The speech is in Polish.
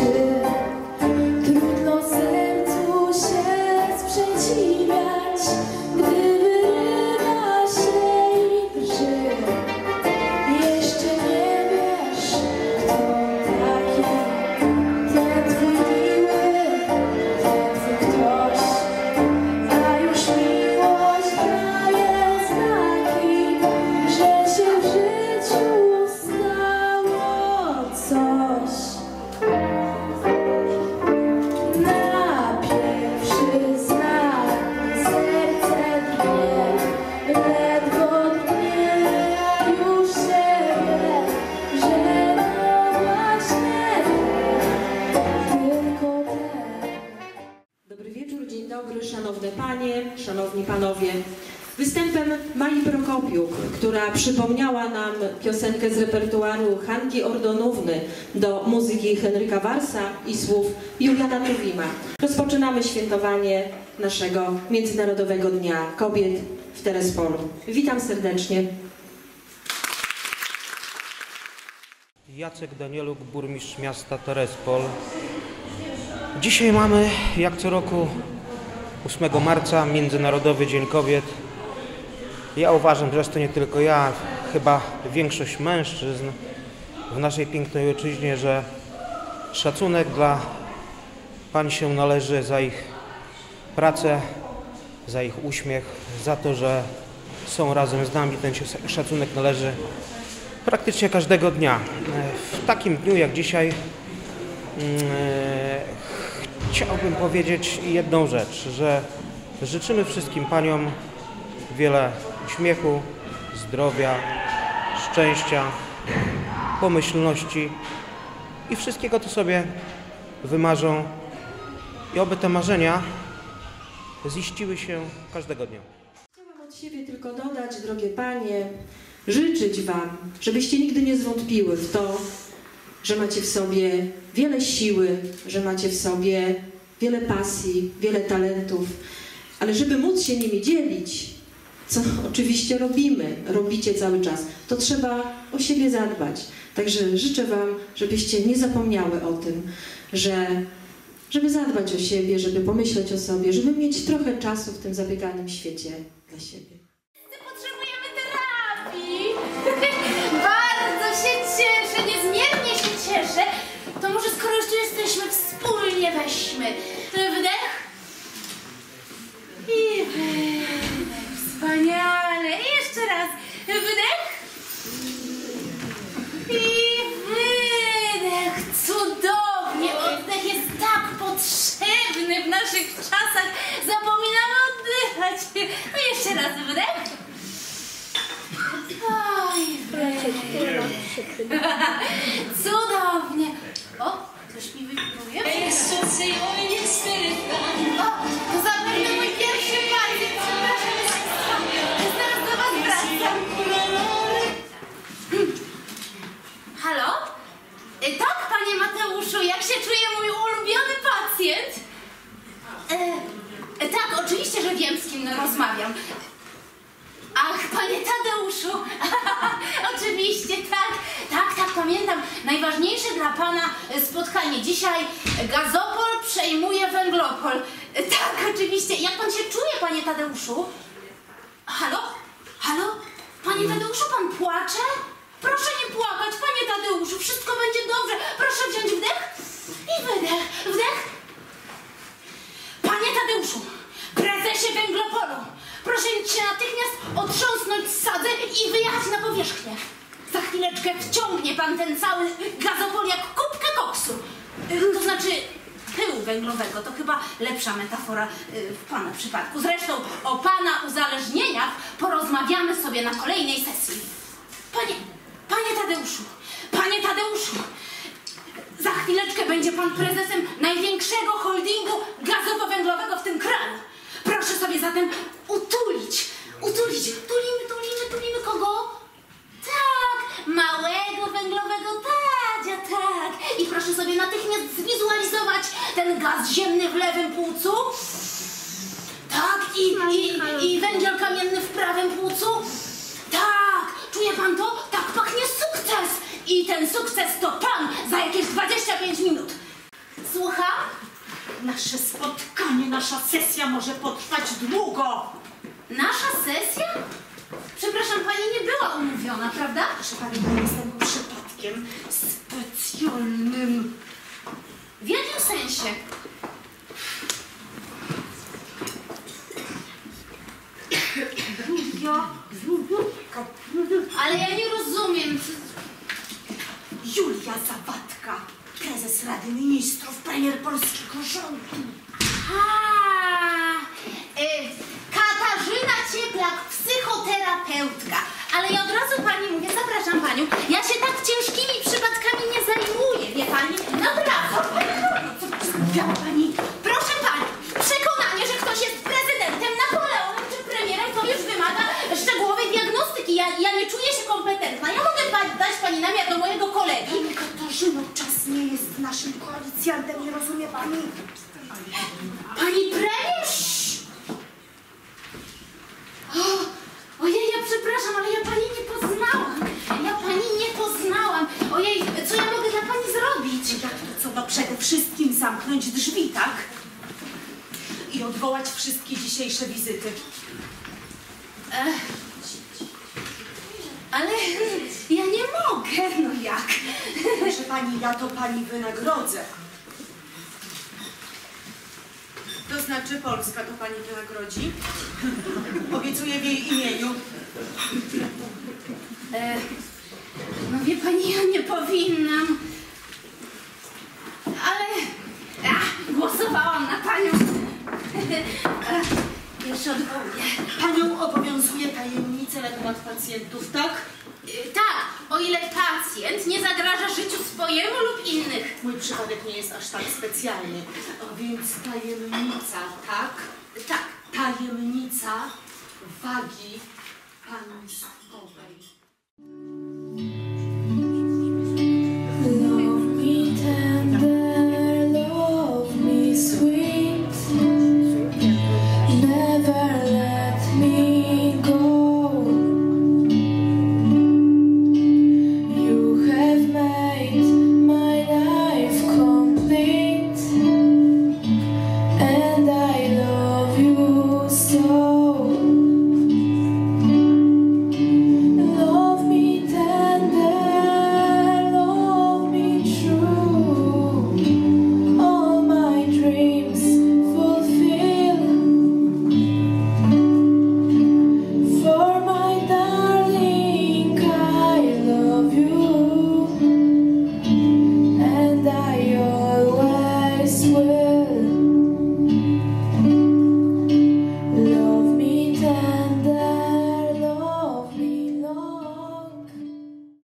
Szanowni Panowie, występem Mai Prokopiuk, która przypomniała nam piosenkę z repertuaru Hanki Ordonówny do muzyki Henryka Warsa i słów Juliana Tuwima. Rozpoczynamy świętowanie naszego Międzynarodowego Dnia Kobiet w Terespolu. Witam serdecznie. Jacek Danieluk, burmistrz miasta Terespol. Dzisiaj mamy, jak co roku, 8 marca, Międzynarodowy Dzień Kobiet. Ja uważam, zresztą nie tylko ja, chyba większość mężczyzn w naszej pięknej ojczyźnie, że szacunek dla pań się należy za ich pracę, za ich uśmiech, za to, że są razem z nami. Ten szacunek należy praktycznie każdego dnia. W takim dniu jak dzisiaj chciałbym powiedzieć jedną rzecz, że życzymy wszystkim paniom wiele uśmiechu, zdrowia, szczęścia, pomyślności i wszystkiego, co sobie wymarzą, i oby te marzenia ziściły się każdego dnia. Chciałam od siebie tylko dodać, drogie panie, życzyć wam, żebyście nigdy nie zwątpiły w to, że macie w sobie wiele siły, że macie w sobie wiele pasji, wiele talentów, ale żeby móc się nimi dzielić, co oczywiście robicie cały czas, to trzeba o siebie zadbać. Także życzę wam, żebyście nie zapomniały o tym, żeby zadbać o siebie, żeby pomyśleć o sobie, żeby mieć trochę czasu w tym zabieganym świecie dla siebie. Potrzebujemy terapii! Bardzo się cieszę, niezmiernie się cieszę. To może skoro już tu jesteśmy, wspólnie weźmy wdech i wydech. Wspaniale! I jeszcze raz wdech i wydech. Cudownie! Oddech jest tak potrzebny w naszych czasach. Zapominamy oddychać. No jeszcze raz wdech. Oj, wydech. Cudownie. O, ktoś mi wypróbuje. O, to zapewne mój pierwszy pacjent. Przepraszam Państwa. Zaraz do Was wracam. Halo? Tak, Panie Mateuszu, jak się czuje mój ulubiony pacjent? Tak, oczywiście, że wiem, z kim rozmawiam. Ach, Panie Tadeuszu, oczywiście, tak, pamiętam. Najważniejsze dla Pana spotkanie. Dzisiaj Gazopol przejmuje Węglopol. Tak, oczywiście. Jak Pan się czuje, Panie Tadeuszu? Halo? Panie Tadeuszu, Pan płacze? Proszę nie płakać, Panie Tadeuszu, wszystko będzie dobrze. Proszę wziąć wdech i wydech. Wdech. Panie Tadeuszu, prezesie Węglopolu, proszę się natychmiast otrząsnąć z sadzy i wyjechać na powierzchnię. Za chwileczkę wciągnie Pan ten cały Gazopol jak kubkę koksu. To znaczy pyłu węglowego. To chyba lepsza metafora w Pana przypadku. Zresztą o Pana uzależnieniach porozmawiamy sobie na kolejnej sesji. Panie Tadeuszu, za chwileczkę będzie Pan prezesem największego holdingu gazowo-węglowego w tym kraju. Proszę sobie zatem utulić. Tulimy kogo? Tak, małego węglowego tadzia, tak. I proszę sobie natychmiast zwizualizować ten gaz ziemny w lewym płucu. Tak, i węgiel kamienny w prawym płucu. Tak, czuje Pan to? Tak pachnie sukces. I ten sukces to Pan za jakieś 25 minut. Nasze spotkanie, nasza sesja może potrwać długo. Nasza sesja? Przepraszam, pani nie była umówiona, prawda? Proszę pani, ja jestem przypadkiem specjalnym. W jakim sensie? Ale ja nie rozumiem. Julia Zawadka, prezes Rady Ministrów, premier polskiego rządu. Katarzyna Cieplak, psychoterapeutka. Ale ja od razu pani mówię, zapraszam panią, ja się tak ciężkimi przypadkami nie zajmuję, wie pani? Naprawdę. Mówiła pani, Proszę pani, przekonanie, że ktoś jest prezydentem, Napoleonem czy premierem, to już wymaga szczegółowej diagnostyki. Ja nie czuję się kompetentna. Ja mogę dać pani namiar do mojego kolegi. pani Katarzyno, czas nie jest naszym koalicjantem, nie rozumie pani? Pani premier? Ojej, ja przepraszam, ale ja pani nie poznałam. Ja pani nie poznałam. Ojej, co ja mogę dla pani zrobić? Jak to co? No przede wszystkim zamknąć drzwi, tak? I odwołać wszystkie dzisiejsze wizyty. Ale ja nie mogę, no jak? Proszę pani, ja to pani wynagrodzę. To znaczy Polska to pani wynagrodzi? Obiecuję w jej imieniu. No wie pani, ja nie powinnam. Ale głosowałam na panią. Jeszcze odwołuję. Panią obowiązuje tajemnica na temat pacjentów, tak? Tak, o ile pacjent nie zagraża życiu swojemu lub innych. Mój przypadek nie jest aż tak specjalny. A więc tajemnica, tak? Tak. Tajemnica wagi państwowej.